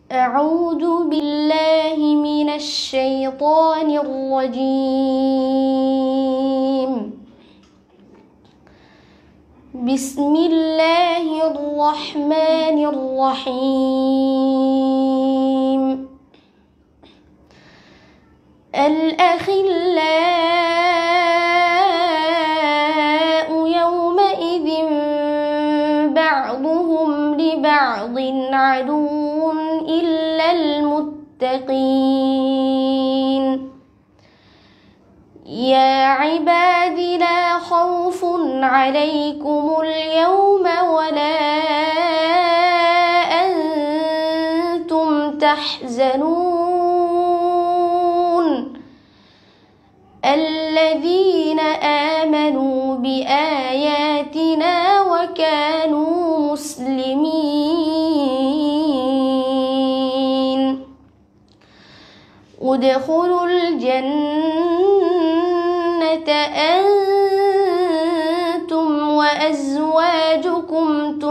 أعوذ بالله من الشيطان الرجيم. بسم الله الرحمن الرحيم. الأخلاء يومئذ بعضهم لبعض عدو إلا المتقين. يا عباد لا خوف عليكم اليوم ولا أنتم تحزنون الذين آمنوا بآياتنا وكانوا مسلمين. ادخلوا الجنة أنتم وأزواجكم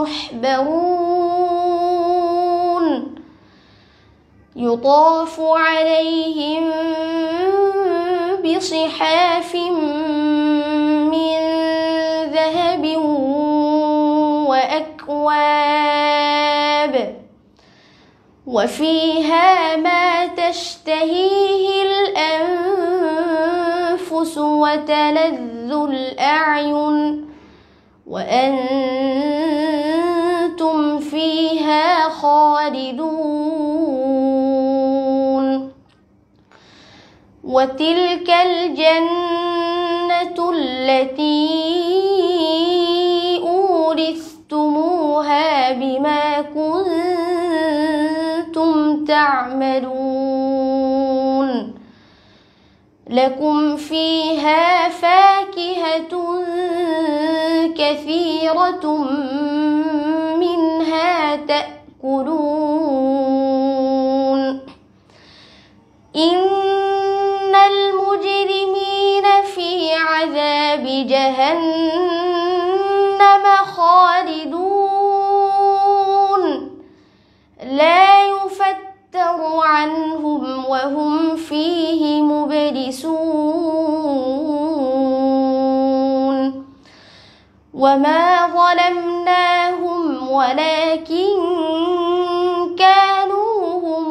تحبرون يطاف عليهم بصحاف من ذهب وأكواب وفيها ما تشتهيه الأنفس وتلذ الأعين وأنتم فيها خالدون. وتلك الجنة التي أورثتموها بما كنتم تعملون. لكم فيها فاكهة كثيرة منها تأكلون. إن المجرمين في عذاب جهنم خالدون لا يفتر عنهم وهم فيه مبلسون. وما ظلمناهم ولكن كانوا هم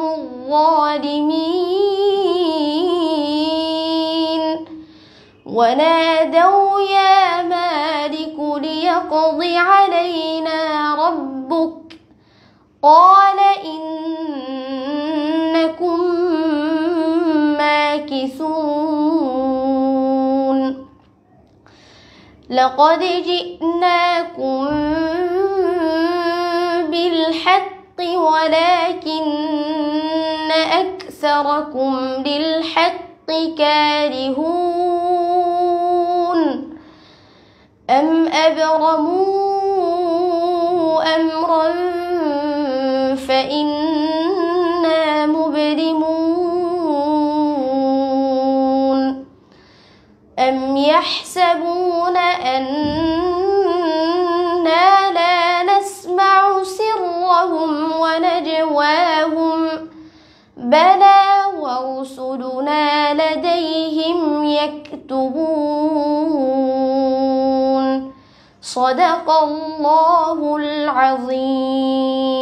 الظالمين. ونادوا يا مالك ليقض علينا ربك قال إنكم ماكثون. لقد جئناكم بالحق ولكن أكثركم للحق كارهون. أم أبرموا أمرا فإنا مبرمون. أم يحسبون أنا لا نسمع سرهم ونجواهم بلى ورسلنا لديهم يكتبون. صدق الله العظيم.